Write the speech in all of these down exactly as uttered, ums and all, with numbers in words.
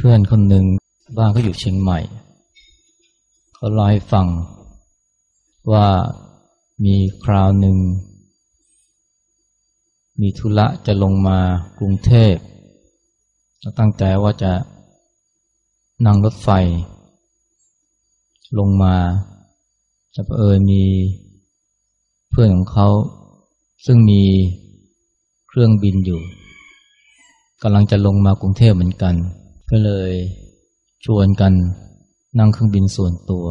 พื่อนคนหนึ่งบ้านเขาอยู่เชียงใหม่เขาเล่าให้ฟังว่ามีคราวหนึ่งมีธุระจะลงมากรุงเทพตั้งใจว่าจะนั่งรถไฟลงมาจะเผอิญมีเพื่อนของเขาซึ่งมีเครื่องบินอยู่กำลังจะลงมากรุงเทพเหมือนกันก็เลยชวนกันนั่งเครื่องบินส่วนตัว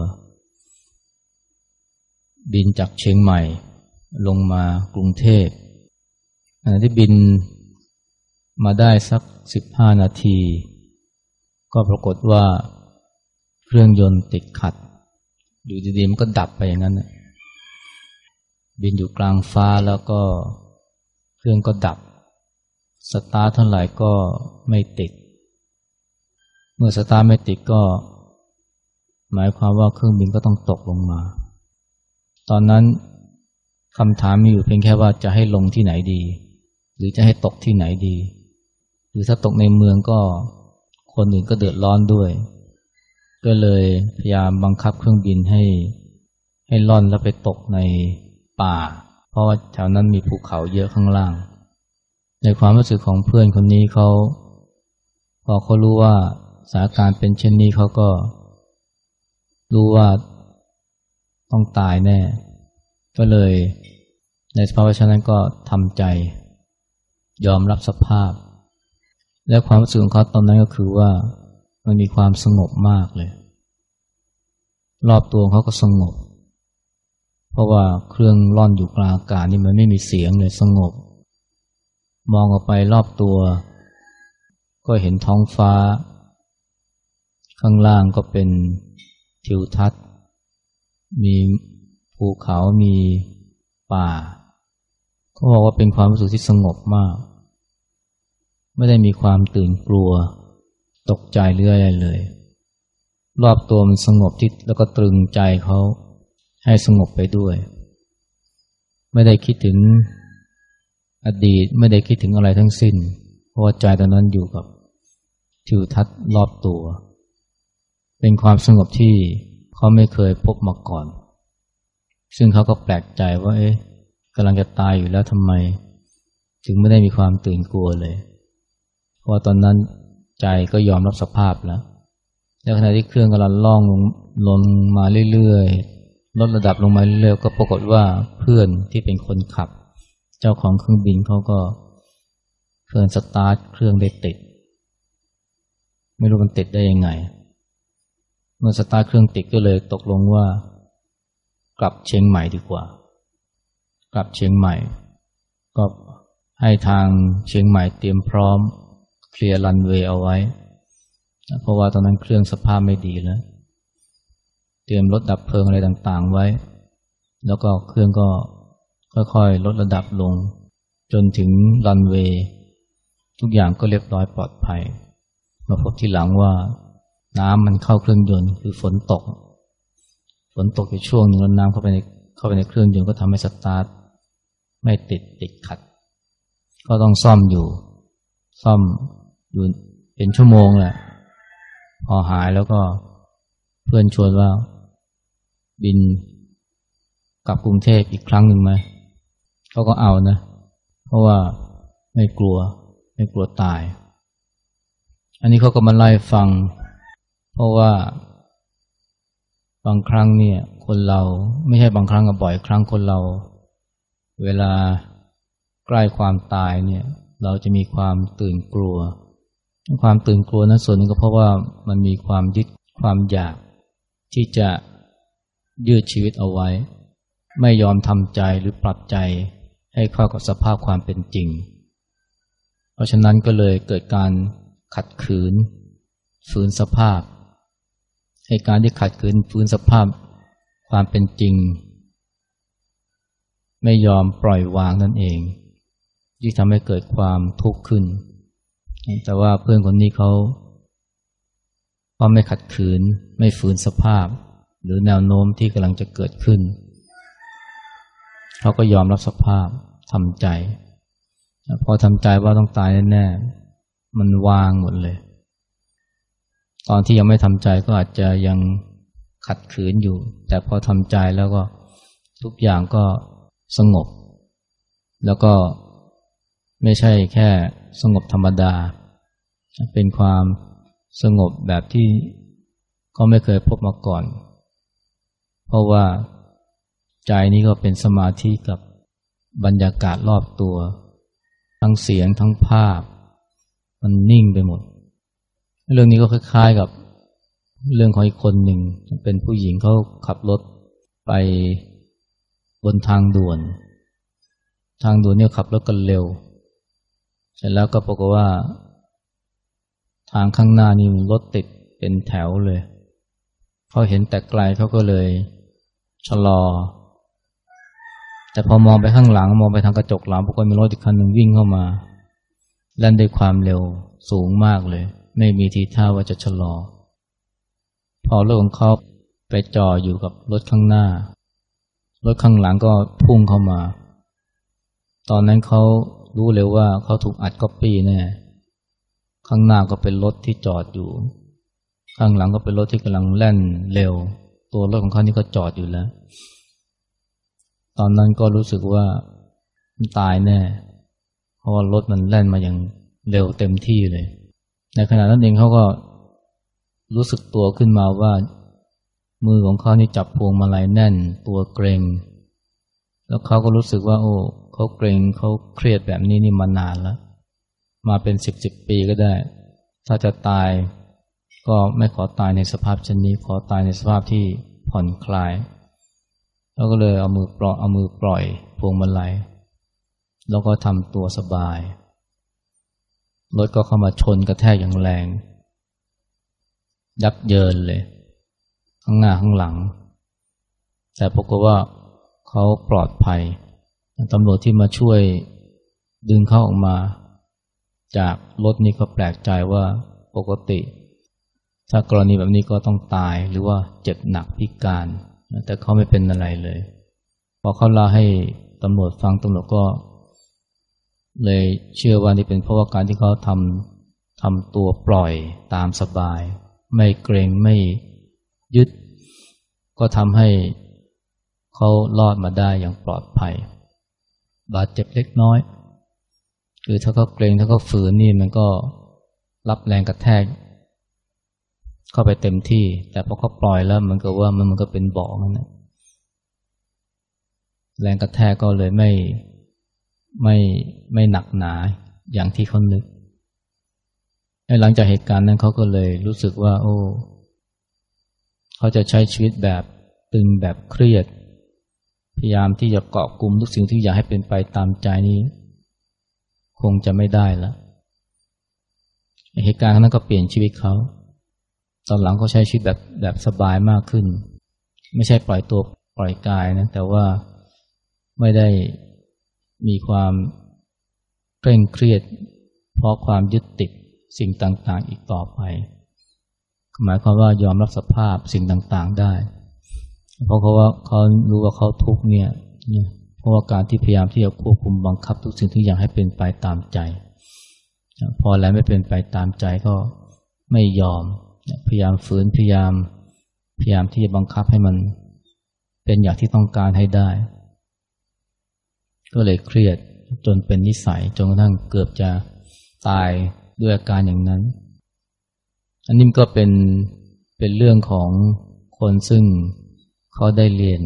บินจากเชียงใหม่ลงมากรุงเทพขณะที่บินมาได้สักสิบห้านาทีก็ปรากฏว่าเครื่องยนต์ติดขัดอยู่ดีๆมันก็ดับไปอย่างนั้นนะบินอยู่กลางฟ้าแล้วก็เครื่องก็ดับสตาร์ทเท่าไหร่ก็ไม่ติดเมื่อสตาร์ทไม่ติดก็หมายความว่าเครื่องบินก็ต้องตกลงมาตอนนั้นคำถามมีอยู่เพียงแค่ว่าจะให้ลงที่ไหนดีหรือจะให้ตกที่ไหนดีหรือถ้าตกในเมืองก็คนอื่นก็เดือดร้อนด้วยก็เลยพยายามบังคับเครื่องบินให้ให้ล่อนแล้วไปตกในป่าเพราะว่าแถวนั้นมีภูเขาเยอะข้างล่างในความรู้สึกของเพื่อนคนนี้เขาพอเขารู้ว่าสถานการณ์เป็นเช่นนี้เขาก็รู้ว่าต้องตายแน่ก็เลยในสภาวะเช่นนั้นก็ทำใจยอมรับสภาพและความรู้สึกของเขาตอนนั้นก็คือว่ามันมีความสงบมากเลยรอบตัวเขาก็สงบเพราะว่าเครื่องล่อนอยู่กลางอากาศนี่มันไม่มีเสียงเลยสงบมองออกไปรอบตัวก็เห็นท้องฟ้าข้างล่างก็เป็นทิวทัศน์มีภูเขามีป่าเขาบอกว่าเป็นความรู้สึกที่สงบมากไม่ได้มีความตื่นกลัวตกใจหรืออะไรเลยรอบตัวมันสงบที่แล้วก็ตรึงใจเขาให้สงบไปด้วยไม่ได้คิดถึงอดีตไม่ได้คิดถึงอะไรทั้งสิ้นเพราะว่าใจตอนนั้นอยู่กับทิวทัศน์รอบตัวเป็นความสงบที่เขาไม่เคยพบมาก่อนซึ่งเขาก็แปลกใจว่าเอ๊ะกำลังจะตายอยู่แล้วทำไมถึงไม่ได้มีความตื่นกลัวเลยเพราะว่าตอนนั้นใจก็ยอมรับสภาพแล้วแล้วขณะที่เครื่องกำลังล่องลงลงมาเรื่อยๆลดระดับลงมาเรื่อยๆก็ปรากฏว่าเพื่อนที่เป็นคนขับเจ้าของเครื่องบินเขาก็เพื่อนสตาร์ทเครื่องได้ติดไม่รู้มันติดได้ยังไงเมื่อสตาร์ทเครื่องติดก็เลยตกลงว่ากลับเชียงใหม่ดีกว่ากลับเชียงใหม่ก็ให้ทางเชียงใหม่เตรียมพร้อมเคลียร์รันเวย์เอาไว้เพราะว่าตอนนั้นเครื่องสภาพไม่ดีแล้วเตรียมรถดับเพลิงอะไรต่างๆไว้แล้วก็เครื่องก็ค่อยๆลดระดับลงจนถึงรันเวย์ทุกอย่างก็เรียบร้อยปลอดภัยมาพบทีหลังว่าน้ำมันเข้าเครื่องยนต์คือฝนตกฝนตกอยู่ช่วงนึงแล้วน้ำเข้าไปในเข้าไปในเครื่องยนต์ก็ทำให้สตาร์ทไม่ติดติดขัดก็ต้องซ่อมอยู่ซ่อมอยู่เป็นชั่วโมงแหละพอหายแล้วก็เพื่อนชวนว่าบินกลับกรุงเทพอีกครั้งหนึ่งไหมเขาก็เอานะเพราะว่าไม่กลัวไม่กลัวตายอันนี้เขาก็มาไล่ฟังเพราะว่าบางครั้งเนี่ยคนเราไม่ใช่บางครั้งก็บ่อยครั้งคนเราเวลาใกล้ความตายเนี่ยเราจะมีความตื่นกลัวความตื่นกลัวนั้นส่วนหนึ่งก็เพราะว่ามันมีความยึดความอยากที่จะยืดชีวิตเอาไว้ไม่ยอมทำใจหรือปรับใจให้เข้ากับสภาพความเป็นจริงเพราะฉะนั้นก็เลยเกิดการขัดขืนฝืนสภาพให้การที่ขัดขืนฝืนสภาพความเป็นจริงไม่ยอมปล่อยวางนั่นเองที่ทำให้เกิดความทุกข์ขึ้นแต่ว่าเพื่อนคนนี้เขาก็ไม่ขัดขืนไม่ฝืนสภาพหรือแนวโน้มที่กำลังจะเกิดขึ้นเขาก็ยอมรับสภาพทำใจพอทำใจว่าต้องตายแน่ๆมันวางหมดเลยตอนที่ยังไม่ทำใจก็อาจจะยังขัดขืนอยู่แต่พอทำใจแล้วก็ทุกอย่างก็สงบแล้วก็ไม่ใช่แค่สงบธรรมดาเป็นความสงบแบบที่ก็ไม่เคยพบมาก่อนเพราะว่าใจนี้ก็เป็นสมาธิกับบรรยากาศรอบตัวทั้งเสียงทั้งภาพมันนิ่งไปหมดเรื่องนี้ก็คล้ายๆกับเรื่องของอีกคนหนึ่งเป็นผู้หญิงเขาขับรถไปบนทางด่วนทางด่วนเนี่ยขับรถกันเร็วเสร็จแล้วก็ปรากฏว่าทางข้างหน้านี่รถติดเป็นแถวเลยเขาเห็นแต่ไกลเขาก็เลยชะลอแต่พอมองไปข้างหลังมองไปทางกระจกหลังปรากฏมีรถอีกคันหนึ่งวิ่งเข้ามาแล่นด้วยความเร็วสูงมากเลยไม่มีทีท่าว่าจะชะลอพอรถของเขาไปจ่ออยู่กับรถข้างหน้ารถข้างหลังก็พุ่งเข้ามาตอนนั้นเขารู้เลยว่าเขาถูกอัดก๊อปปี้แน่ข้างหน้าก็เป็นรถที่จอดอยู่ข้างหลังก็เป็นรถที่กำลังแล่นเร็วตัวรถของเขานี่ก็จอดอยู่แล้วตอนนั้นก็รู้สึกว่าตายแน่เพราะว่ารถมันแล่นมาอย่างเร็วเต็มที่เลยในขณะนั้นเองเขาก็รู้สึกตัวขึ้นมาว่ามือของเขานี่จับพวงมาลัยแน่นตัวเกร็งแล้วเขาก็รู้สึกว่าโอ้เขาเกร็งเขาเครียดแบบนี้นี่มานานแล้วมาเป็นสิบสิบปีก็ได้ถ้าจะตายก็ไม่ขอตายในสภาพเช่นนี้ขอตายในสภาพที่ผ่อนคลายแล้วก็เลยเอามือปล่อยเอามือปล่อยพวงมาลัยแล้วก็ทำตัวสบายรถก็เข้ามาชนกระแทกอย่างแรงยับเยินเลยข้างหน้าข้างหลังแต่ปรากฏว่าเขาปลอดภัยตำรวจที่มาช่วยดึงเขาออกมาจากรถนี่ก็แปลกใจว่าปกติถ้ากรณีแบบนี้ก็ต้องตายหรือว่าเจ็บหนักพิการแต่เขาไม่เป็นอะไรเลยพอเขาเล่าให้ตำรวจฟังตำรวจก็เลยเชื่อว่านี่เป็นเพราะว่าการที่เขาทำทำตัวปล่อยตามสบายไม่เกรงไม่ยึดก็ทำให้เขารอดมาได้อย่างปลอดภัยบาดเจ็บเล็กน้อยคือถ้าเขาเกรงถ้าเขาฝืนนี่มันก็รับแรงกระแทกเข้าไปเต็มที่แต่พอเขาปล่อยแล้วมันก็ว่ามันมันก็เป็นเบาะนั่นแหละแรงกระแทกก็เลยไม่ไม่ไม่หนักหนาอย่างที่เขานึกหลังจากเหตุการณ์นั้นเขาก็เลยรู้สึกว่าโอ้เขาจะใช้ชีวิตแบบตึงแบบเครียดพยายามที่จะเกาะกลุ่มทุกสิ่งที่อยากให้เป็นไปตามใจนี้คงจะไม่ได้แล้วเหตุการณ์นั้นก็เปลี่ยนชีวิตเขาตอนหลังเขาใช้ชีวิตแบบแบบสบายมากขึ้นไม่ใช่ปล่อยตัวปล่อยกายนะแต่ว่าไม่ได้มีความเคร่งเครียดเพราะความยึดติดสิ่งต่างๆอีกต่อไปหมายความว่ายอมรับสภาพสิ่งต่างๆได้เพราะเขาว่าเขารู้ว่าเขาทุกข์เนี่ยเพราะว่าการที่พยายามที่จะควบคุมบังคับทุกสิ่งทุกอย่างให้เป็นไปตามใจพอแล้วไม่เป็นไปตามใจก็ไม่ยอมพยายามฝืนพยายามพยายามที่จะบังคับให้มันเป็นอย่างที่ต้องการให้ได้ก็เลยเครียดจนเป็นนิสัยจนกระทั่งเกือบจะตายด้วยอาการอย่างนั้นอันนี้ก็เป็นเป็นเรื่องของคนซึ่งเขาได้เรียน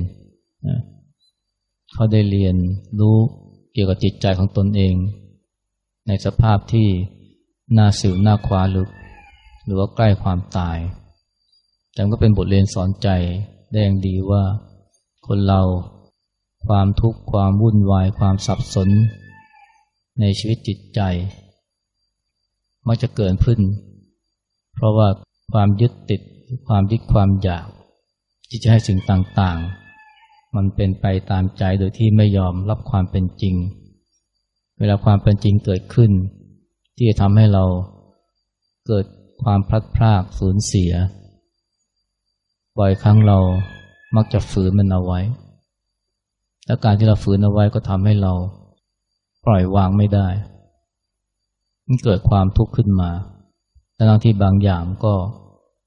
เขาได้เรียนรู้เกี่ยวกับจิตใจของตนเองในสภาพที่น่าสิวน่าคว้าลึกหรือว่าใกล้ความตายแต่ก็เป็นบทเรียนสอนใจได้อย่างดีว่าคนเราความทุกข์ความวุ่นวายความสับสนในชีวิตจิตใจมักจะเกิดขึ้นเพราะว่าความยึดติดความยึดความอยากที่จะให้สิ่งต่างๆมันเป็นไปตามใจโดยที่ไม่ยอมรับความเป็นจริงเวลาความเป็นจริงเกิดขึ้นที่จะทำให้เราเกิดความพลัดพรากสูญเสียบ่อยครั้งเรามักจะฝืนมันเอาไว้และการที่เราฝืนเอาไว้ก็ทำให้เราปล่อยวางไม่ได้มันเกิดความทุกข์ขึ้นมาทั้งที่บางอย่างก็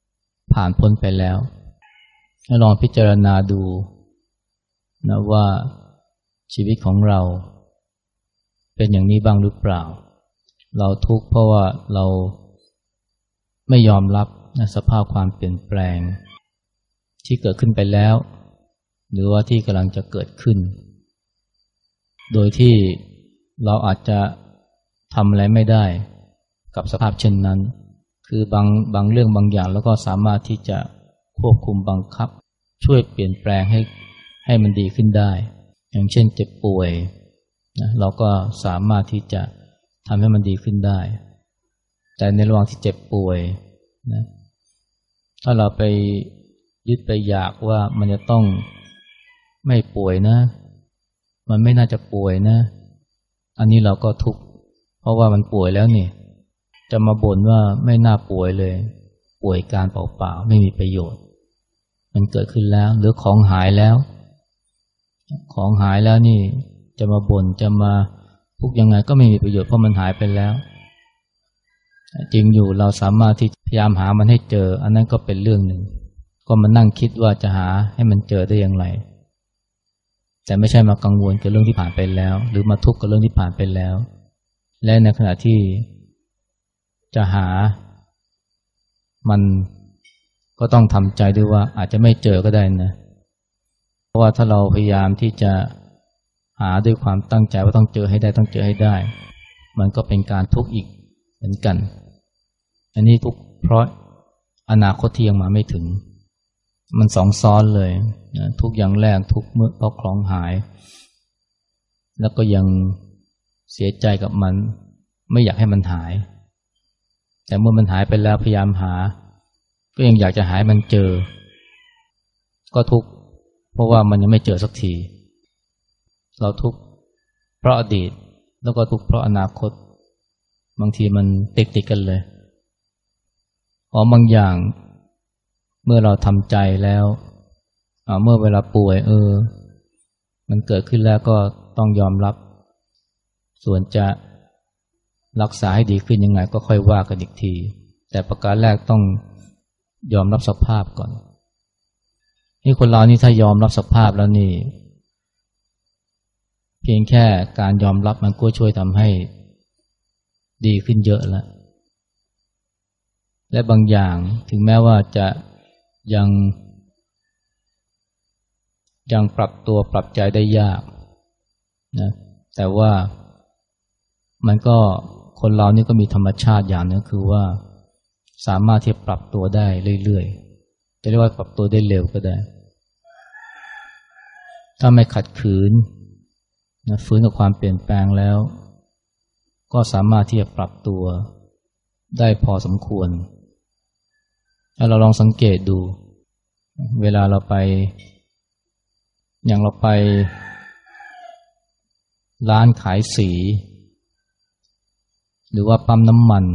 ผ่านพ้นไปแล้วให้ลองพิจารณาดูนะว่าชีวิตของเราเป็นอย่างนี้บ้างหรือเปล่าเราทุกข์เพราะว่าเราไม่ยอมรับนะสภาพความเปลี่ยนแปลงที่เกิดขึ้นไปแล้วหรือว่าที่กำลังจะเกิดขึ้นโดยที่เราอาจจะทำอะไรไม่ได้กับสภาพเช่นนั้นคือบางบางเรื่องบางอย่างแล้วก็สามารถที่จะควบคุมบังคับช่วยเปลี่ยนแปลงให้ให้มันดีขึ้นได้อย่างเช่นเจ็บป่วยนะเราก็สามารถที่จะทำให้มันดีขึ้นได้แต่ในระหว่างที่เจ็บป่วยนะถ้าเราไปยึดไปอยากว่ามันจะต้องไม่ป่วยนะมันไม่น่าจะป่วยนะอันนี้เราก็ทุกข์เพราะว่ามันป่วยแล้วนี่จะมาบ่นว่าไม่น่าป่วยเลยป่วยการเปล่าๆไม่มีประโยชน์มันเกิดขึ้นแล้วหรือของหายแล้วของหายแล้วนี่จะมาบ่นจะมาทุกข์ยังไงก็ไม่มีประโยชน์เพราะมันหายไปแล้วจริงอยู่เราสามารถที่พยายามหามันให้เจออันนั้นก็เป็นเรื่องหนึ่งก็มานั่งคิดว่าจะหาให้มันเจอได้อย่างไรแต่ไม่ใช่มากังวลกับเรื่องที่ผ่านไปแล้วหรือมาทุกข์กับเรื่องที่ผ่านไปแล้วและในขณะที่จะหามันก็ต้องทำใจด้วยว่าอาจจะไม่เจอก็ได้นะเพราะว่าถ้าเราพยายามที่จะหาด้วยความตั้งใจว่าต้องเจอให้ได้ต้องเจอให้ได้มันก็เป็นการทุกข์อีกเหมือนกันอันนี้ทุกข์เพราะอนาคตที่ยังมาไม่ถึงมันสองซ้อนเลยนะทุกอย่างแรกทุกเมื่อเพราะของหายแล้วก็ยังเสียใจกับมันไม่อยากให้มันหายแต่เมื่อมันหายไปแล้วพยายามหาก็ยังอยากจะหายมันเจอก็ทุกข์เพราะว่ามันยังไม่เจอสักทีเราทุกข์เพราะอดีตแล้วก็ทุกข์เพราะอนาคตบางทีมันติดติดกันเลยอ๋อบางอย่างเมื่อเราทำใจแล้วเมื่อเวลาป่วยเออมันเกิดขึ้นแล้วก็ต้องยอมรับส่วนจะรักษาให้ดีขึ้นยังไงก็ค่อยว่ากันอีกทีแต่ประการแรกต้องยอมรับสภาพก่อนนี่คนเรานี่ถ้ายอมรับสภาพแล้วนี่เพียงแค่การยอมรับมันก็ช่วยทำให้ดีขึ้นเยอะแล้วและบางอย่างถึงแม้ว่าจะยังยังปรับตัวปรับใจได้ยากนะแต่ว่ามันก็คนเรานี่ก็มีธรรมชาติอย่างนึงคือว่าสามารถที่จะปรับตัวได้เรื่อยๆจะเรียกว่าปรับตัวได้เร็วก็ได้ถ้าไม่ขัดขืนนะฝืนกับความเปลี่ยนแปลงแล้วก็สามารถที่จะปรับตัวได้พอสมควรถ้าเราลองสังเกตดูเวลาเราไปอย่างเราไปร้านขายสีหรือว่าปั๊มน้ำมัน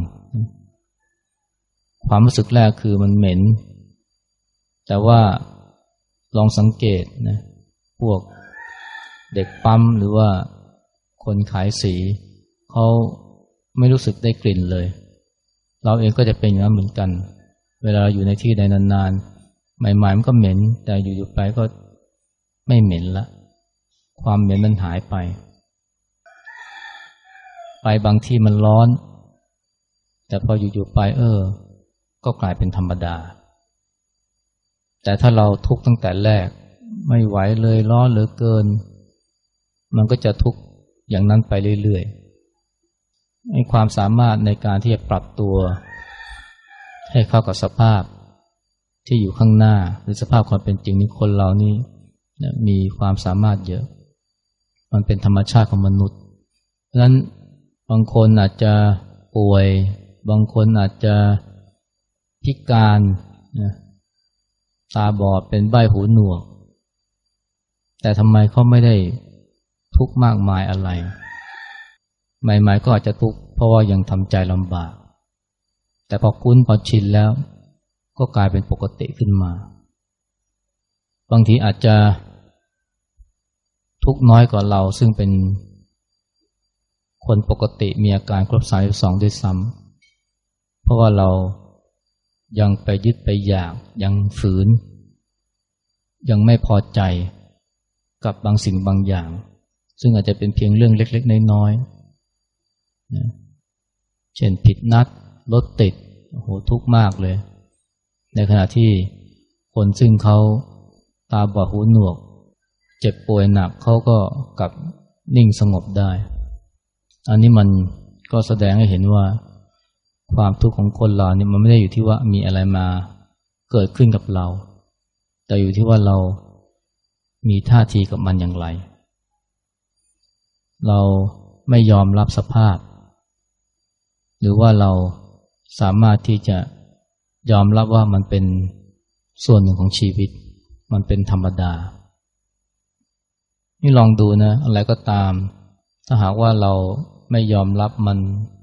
ความรู้สึกแรกคือมันเหม็นแต่ว่าลองสังเกตนะพวกเด็กปั๊มหรือว่าคนขายสีเขาไม่รู้สึกได้กลิ่นเลยเราเองก็จะเป็นอย่างนั้นเหมือนกันเวลาอยู่ในที่ใดนานๆใหม่ๆมันก็เหม็นแต่อยู่ๆไปก็ไม่เหม็นละความเหม็นมันหายไปไปบางที่มันร้อนแต่พออยู่ๆไปเออก็กลายเป็นธรรมดาแต่ถ้าเราทุกข์ตั้งแต่แรกไม่ไหวเลยร้อนเหลือเกินมันก็จะทุกข์อย่างนั้นไปเรื่อยๆให้ความสามารถในการที่จะปรับตัวให้เข้ากับสภาพที่อยู่ข้างหน้าหรือสภาพความเป็นจริงนี้คนเรานี่มีความสามารถเยอะมันเป็นธรรมชาติของมนุษย์เพราะฉะนั้นบางคนอาจจะป่วยบางคนอาจจะพิการนะตาบอดเป็นใบ้หูหนวกแต่ทำไมเขาไม่ได้ทุกข์มากมายอะไรใหม่ๆก็อาจจะทุกข์เพราะว่ายังทำใจลำบากแต่พอคุ้นพอชินแล้วก็กลายเป็นปกติขึ้นมาบางทีอาจจะทุกข์น้อยกว่าเราซึ่งเป็นคนปกติมีอาการครบสามสิบสองด้วยซ้ำเพราะว่าเรายังไปยึดไปอยากยังฝืนยังไม่พอใจกับบางสิ่งบางอย่างซึ่งอาจจะเป็นเพียงเรื่องเล็กๆน้อยๆนะเช่นผิดนัดรถติดโอ้โหทุกข์มากเลยในขณะที่คนซึ่งเขาตาบอดหูหนวกเจ็บป่วยหนักเขาก็กลับนิ่งสงบได้อันนี้มันก็แสดงให้เห็นว่าความทุกข์ของคนเราเนี่ยมันไม่ได้อยู่ที่ว่ามีอะไรมาเกิดขึ้นกับเราแต่อยู่ที่ว่าเรามีท่าทีกับมันอย่างไรเราไม่ยอมรับสภาพหรือว่าเราสามารถที่จะยอมรับว่ามันเป็นส่วนหนึ่งของชีวิตมันเป็นธรรมดานี่ลองดูนะอะไรก็ตามถ้าหากว่าเราไม่ยอมรับมัน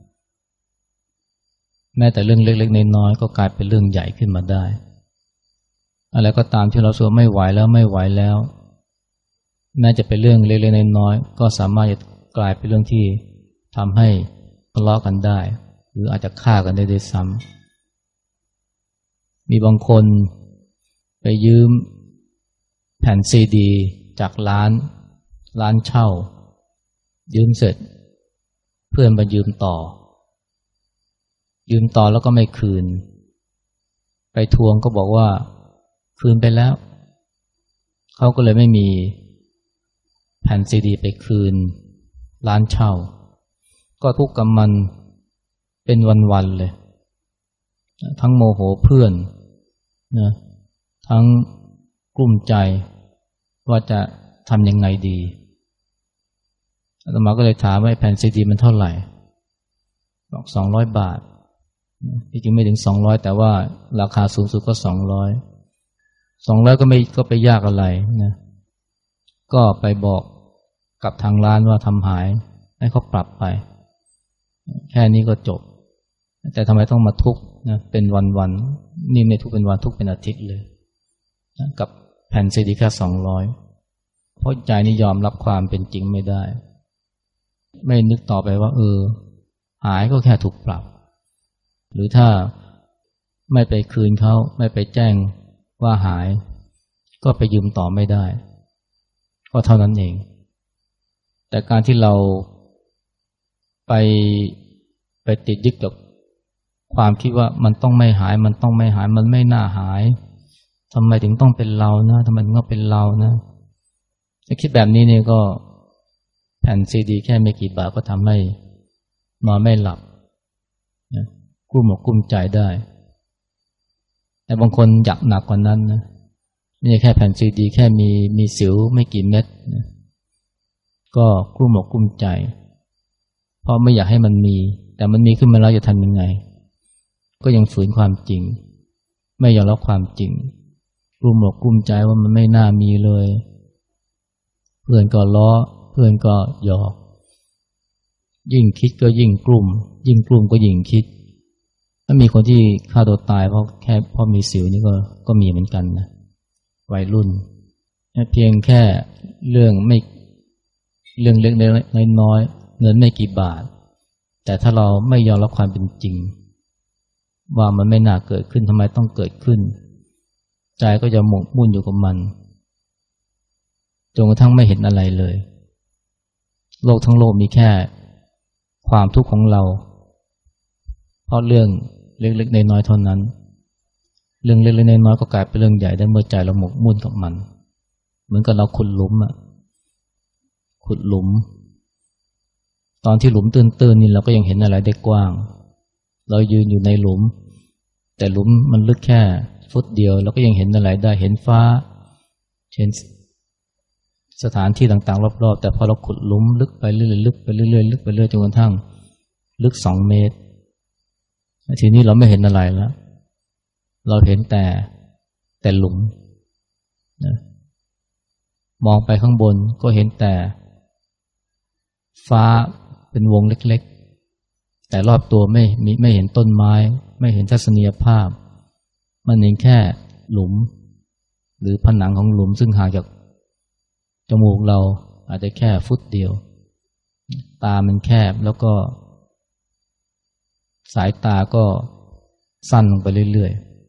แม้แต่เรื่องเล็กๆน้อยๆก็กลายเป็นเรื่องใหญ่ขึ้นมาได้อะไรก็ตามที่เราสึกไม่ไหวแล้วไม่ไหวแล้วแม้จะเป็นเรื่องเล็กๆน้อยๆก็สามารถจะกลายเป็นเรื่องที่ทำให้ทะเลาะกันได้หรืออาจจะฆ่ากันได้ด้วยซ้ำมีบางคนไปยืมแผ่นซีดีจากร้านร้านเช่ายืมเสร็จเพื่อนมายืมต่อยืมต่อแล้วก็ไม่คืนไปทวงก็บอกว่าคืนไปแล้วเขาก็เลยไม่มีแผ่นซีดีไปคืนร้านเช่าก็ทุกข์กับมันเป็นวันๆเลยทั้งโมโหเพื่อนนะทั้งกลุ้มใจว่าจะทำยังไงดีอาตมาก็เลยถามว่าแผ่นซีดีมันเท่าไหร่บอกสองร้อยบาทที่จริงไม่ถึงสองร้อยแต่ว่าราคาสูงสุดก็สองร้อยสองร้อยก็ไม่ก็ไปยากอะไรนะก็ไปบอกกับทางร้านว่าทำหายให้เขาปรับไปแค่นี้ก็จบแต่ทำไมต้องมาทุกข์นะเป็นวันๆนี่ไม่ทุกข์เป็นวันทุกข์เป็นอาทิตย์เลยนะกับแผ่นซีดีแค่สองร้อยเพราะใจนี่ยอมรับความเป็นจริงไม่ได้ไม่นึกต่อไปว่าเออหายก็แค่ถูกปรับหรือถ้าไม่ไปคืนเขาไม่ไปแจ้งว่าหายก็ไปยืมต่อไม่ได้ก็เท่านั้นเองแต่การที่เราไปไปติดยึดกับความคิดว่ามันต้องไม่หายมันต้องไม่หายมันไม่น่าหายทำไมถึงต้องเป็นเรานะทำไมถึงต้องเป็นเรานะถ้าคิดแบบนี้เนี่ยก็แผ่นซีดีแค่ไม่กี่บาทก็ทำให้นอนไม่หลับนะกลุ้มอกกลุ้มใจได้แต่บางคนอยากหนักกว่านั้นนะไม่ใช่แค่แผ่นซีดีแค่มีมีสิวไม่กี่เม็ดนะก็กลุ้มอกกลุ้มใจเพราะไม่อยากให้มันมีแต่มันมีขึ้นมาแล้วจะทำยังไงก็ยังฝืนความจริงไม่ยอมรับความจริงกลุ้มอกกลุ้มใจว่ามันไม่น่ามีเลยเพื่อนก็ล้อเพื่อนก็หยอกยิ่งคิดก็ยิ่งกลุ้มยิ่งกลุ้มก็ยิ่งคิดถ้ามีคนที่ฆ่าตัวตายเพราะแค่เพราะมีสิวนี่ก็ก็มีเหมือนกันนะวัยรุ่นเพียงแค่เรื่องไม่เรื่องเล็กๆน้อยๆเงินไม่กี่บาทแต่ถ้าเราไม่ยอมรับความเป็นจริงว่ามันไม่น่าเกิดขึ้นทำไมต้องเกิดขึ้นใจก็จะหมกมุ่นอยู่กับมันจนกระทั่งไม่เห็นอะไรเลยโลกทั้งโลกมีแค่ความทุกข์ของเราเพราะเรื่องเล็กๆน้อยๆเท่านั้นเรื่องเล็กๆน้อยๆก็กลายเป็นเรื่องใหญ่ได้เมื่อใจเราหมกมุ่นกับมันเหมือนกับเราขุดหลุมอะขุดหลุมตอนที่หลุมตื้นๆนี่เราก็ยังเห็นอะไรได้กว้างเรายืนอยู่ในหลุมแต่หลุมมันลึกแค่ฟุตเดียวเราก็ยังเห็นอะไรได้เห็นฟ้าเห็นสถานที่ต่างๆรอบๆแต่พอเราขุดหลุมลึกไปเรื่อยๆลึกไปเรื่อยๆลึกไปเรื่อยจนกระทั่งลึกสองเมตรทีนี้เราไม่เห็นอะไรแล้วเราเห็นแต่แต่หลุมนะมองไปข้างบนก็เห็นแต่ฟ้าเป็นวงเล็กๆแต่รอบตัวไม่มีไม่เห็นต้นไม้ไม่เห็นทัศนียภาพมันเห็นแค่หลุมหรือผนังของหลุมซึ่งห่างจากจมูกเราอาจจะแค่ฟุตเดียวตามันแคบแล้วก็สายตาก็สั้นลงไปเรื่อย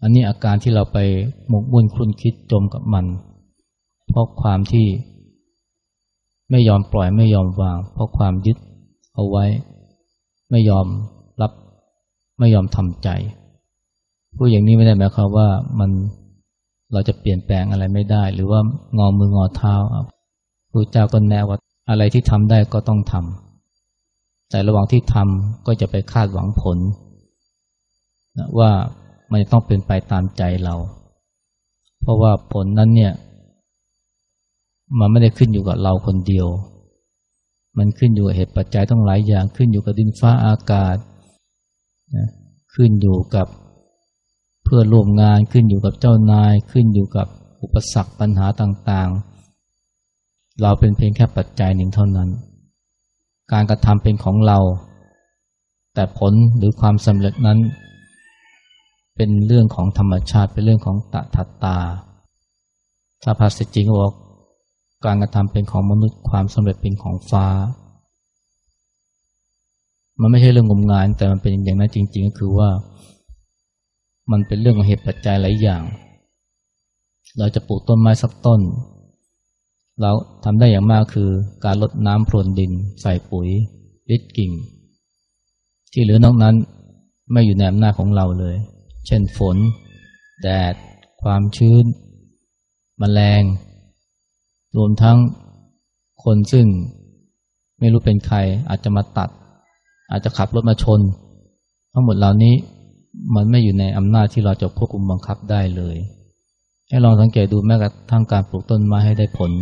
อันนี้อาการที่เราไปหมกมุ่นคลุ่นคิดจมกับมันเพราะความที่ไม่ยอมปล่อยไม่ยอมวางเพราะความยึดเอาไว้ไม่ยอมรับไม่ยอมทำใจพูดอย่างนี้ไม่ได้หมายความว่ามันเราจะเปลี่ยนแปลงอะไรไม่ได้หรือว่างอมืองอเท้าพระเจ้าก็แนะว่าอะไรที่ทำได้ก็ต้องทำแต่ระหว่างที่ทำก็จะไปคาดหวังผลนะว่ามันต้องเป็นไปตามใจเราเพราะว่าผลนั้นเนี่ยมันไม่ได้ขึ้นอยู่กับเราคนเดียวมันขึ้นอยู่กับเหตุปัจจัยทั้งหลายอย่างขึ้นอยู่กับดินฟ้าอากาศนะขึ้นอยู่กับเพื่อนร่วมงานขึ้นอยู่กับเจ้านายขึ้นอยู่กับอุปสรรคปัญหาต่างๆเราเป็นเพียงแค่ปัจจัยหนึ่งเท่านั้นการกระทำเป็นของเราแต่ผลหรือความสำเร็จนั้นเป็นเรื่องของธรรมชาติเป็นเรื่องของตถาตาถ้าภาษาจริงก็บอกการกระทำเป็นของมนุษย์ความสำเร็จเป็นของฟ้ามันไม่ใช่เรื่องงมงายแต่มันเป็นอย่างนั้นจริงๆก็คือว่ามันเป็นเรื่องของเหตุปัจจัยหลายอย่างเราจะปลูกต้นไม้สักต้นเราทำได้อย่างมากคือการรดน้ำพรวนดินใส่ปุ๋ยริดกิ่งที่เหลือนอกนั้นไม่อยู่ในอำนาจของเราเลยเช่นฝนแดดความชื้นแมลงรวมทั้งคนซึ่งไม่รู้เป็นใครอาจจะมาตัดอาจจะขับรถมาชนทั้งหมดเหล่านี้มันไม่อยู่ในอำนาจที่เราจะควบคุมบังคับได้เลยให้ลองสังเกตดูแม้กระทั่งการปลูกต้นไม้ให้ได้ผล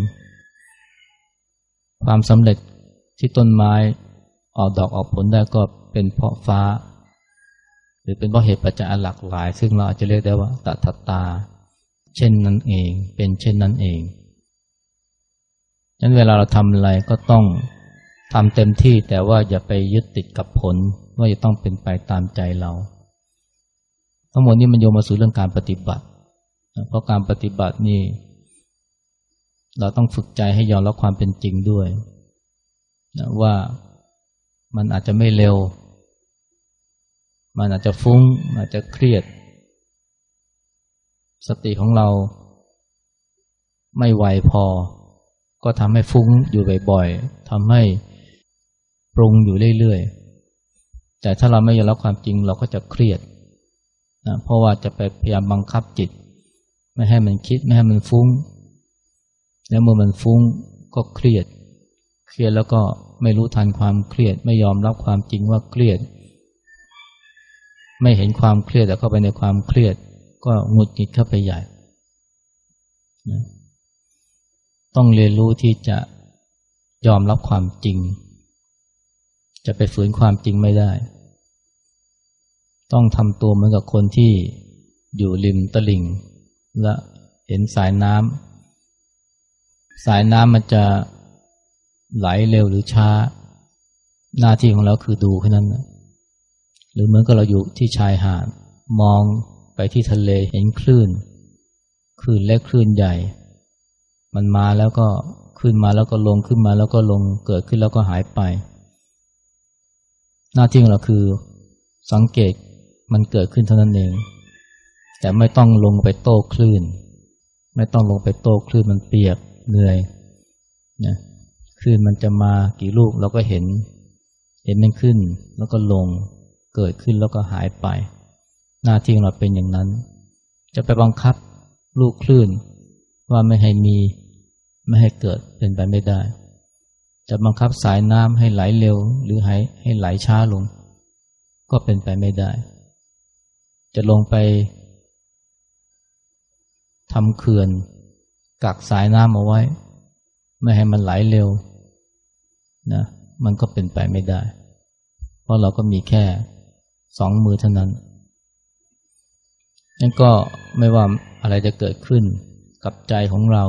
ความสำเร็จที่ต้นไม้ออกดอกออกผลได้ก็เป็นเพราะฟ้าหรือเป็นเพราะเหตุปัจจัยหลากหลายซึ่งเราอาจจะเรียกได้ว่าตถาตาเช่นนั้นเองเป็นเช่นนั้นเองฉะนั้นเวลาเราทำอะไรก็ต้องทำเต็มที่แต่ว่าอย่าไปยึดติดกับผลว่าจะต้องเป็นไปตามใจเราทั้งหมดนี้มันโยงมาสู่เรื่องการปฏิบัติเพราะการปฏิบัตินี่เราต้องฝึกใจให้ยอมรับความเป็นจริงด้วยนะว่ามันอาจจะไม่เร็วมันอาจจะฟุ้งอาจจะเครียดสติของเราไม่ไวพอก็ทำให้ฟุ้งอยู่บ่อยๆทำให้ปรุงอยู่เรื่อยๆแต่ถ้าเราไม่ยอมรับความจริงเราก็จะเครียดนะเพราะว่าจะไปพยายามบังคับจิตไม่ให้มันคิดไม่ให้มันฟุ้งแล้วเมื่อมันฟุ้งก็เครียดเครียดแล้วก็ไม่รู้ทันความเครียดไม่ยอมรับความจริงว่าเครียดไม่เห็นความเครียดแต่เข้าไปในความเครียดก็หงุดหงิดเข้าไปใหญ่นะต้องเรียนรู้ที่จะยอมรับความจริงจะไปฝืนความจริงไม่ได้ต้องทำตัวเหมือนกับคนที่อยู่ริมตลิ่งและเห็นสายน้ำสายน้ำมันจะไหลเร็วหรือช้าหน้าที่ของเราคือดูแค่นั้นนะหรือเหมือนกับเราอยู่ที่ชายหาดมองไปที่ทะเลเห็นคลื่นคลื่นเล็กคลื่นใหญ่มันมาแล้วก็ขึ้นมาแล้วก็ลงขึ้นมาแล้วก็ลงเกิดขึ้นแล้วก็หายไปหน้าที่ของเราคือสังเกตมันเกิดขึ้นเท่านั้นเองแต่ไม่ต้องลงไปโต้คลื่นไม่ต้องลงไปโต้คลื่นมันเปียกเหนื่อยนะคลื่นมันจะมากี่ลูกเราก็เห็นเห็นมันขึ้นแล้วก็ลงเกิดขึ้นแล้วก็หายไปหน้าที่ของเราเป็นอย่างนั้นจะไปบังคับลูกคลื่นว่าไม่ให้มีไม่ให้เกิดเป็นไปไม่ได้จะบังคับสายน้ำให้ไหลเร็วหรือให้ให้ไหลช้าลงก็เป็นไปไม่ได้จะลงไปทำเขื่อนกักสายน้ำเอาไว้ไม่ให้มันไหลเร็วนะมันก็เป็นไปไม่ได้เพราะเราก็มีแค่สองมือเท่านั้นนั่นก็ไม่ว่าอะไรจะเกิดขึ้นกับใจของเรา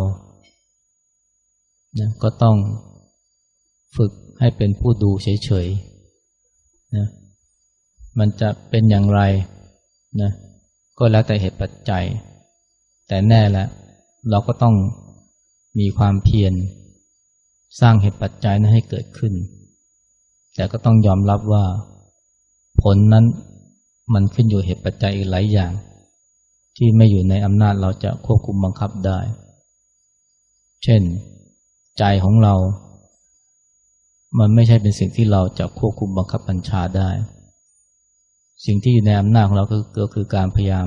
นะก็ต้องฝึกให้เป็นผู้ดูเฉยๆนะมันจะเป็นอย่างไรนะก็แล้วแต่เหตุปัจจัยแต่แน่แล้วเราก็ต้องมีความเพียรสร้างเหตุปัจจัยนั้นให้เกิดขึ้นแต่ก็ต้องยอมรับว่าผลนั้นมันขึ้นอยู่เหตุปัจจัยอีกหลายอย่างที่ไม่อยู่ในอำนาจเราจะควบคุมบังคับได้เช่นใจของเรามันไม่ใช่เป็นสิ่งที่เราจะควบคุมบังคับบัญชาได้สิ่งที่อยู่ในอำนาจของเราก็คือการพยายาม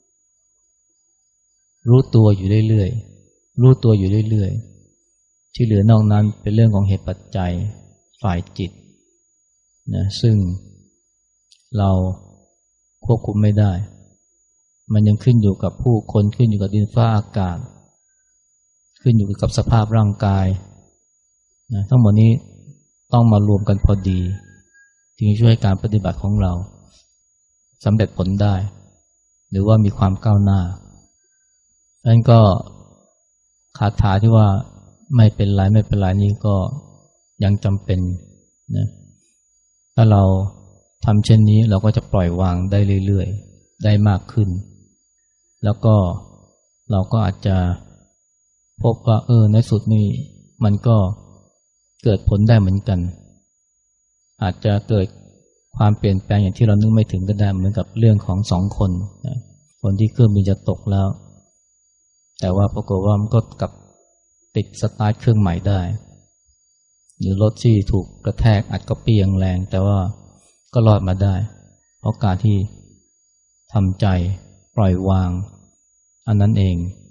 รู้ตัวอยู่เรื่อยๆรู้ตัวอยู่เรื่อยๆที่เหลือนอกนั้นเป็นเรื่องของเหตุปัจจัยฝ่ายจิตนะซึ่งเราควบคุมไม่ได้มันยังขึ้นอยู่กับผู้คนขึ้นอยู่กับดินฟ้าอากาศขึ้นอยู่กับสภาพร่างกายนะทั้งหมดนี้ต้องมารวมกันพอดีจึงช่วยการปฏิบัติของเราสำเร็จผลได้หรือว่ามีความก้าวหน้าดังนั้นก็คาถาที่ว่าไม่เป็นไรไม่เป็นไรนี่ก็ยังจำเป็นนะถ้าเราทำเช่นนี้เราก็จะปล่อยวางได้เรื่อยๆได้มากขึ้นแล้วก็เราก็อาจจะพบว่าเออในสุดนี่มันก็เกิดผลได้เหมือนกันอาจจะเกิดความเปลี่ยนแปลงอย่างที่เรานึกไม่ถึงก็ได้เหมือนกับเรื่องของสองคนนะคนที่เครื่องบินจะตกแล้วแต่ว่าปรากฏว่ามันก็กลับติดสตาร์ทเครื่องใหม่ได้หรือรถที่ถูกกระแทกอัดก๊อปปี้อย่างแรงแต่ว่าก็รอดมาได้เพราะการที่ทำใจปล่อยวางอันนั้นเอง